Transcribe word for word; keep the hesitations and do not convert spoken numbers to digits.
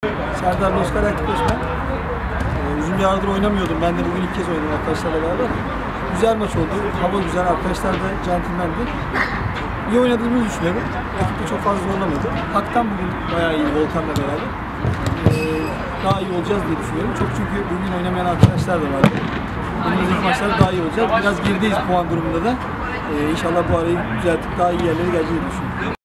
Serdar Loskar Ertikosman. Ee, uzun bir aradır oynamıyordum. Ben de bugün ilk kez oynadım arkadaşlarla beraber. Güzel maç oldu. Hava güzel. Arkadaşlar da centilmendi. İyi oynadığımızı düşünüyorum. Rakip de çok fazla zorlamadı. Hak'tan bugün bayağı iyi Volkan'la beraber. Ee, daha iyi olacağız diye düşünüyorum. Çok çünkü bugün oynamayan arkadaşlar da vardı. Önümüzdeki maçlarda daha iyi olacağız. Biraz gerideyiz puan durumunda da. Ee, inşallah bu arayı düzeltip daha iyi yerlere geleceğiz diye düşünüyorum.